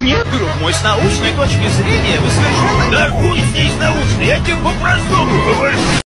Нет, друг мой, с научной точки зрения вы совершенно... Да хуй здесь научный, я тебе по-простому говорю.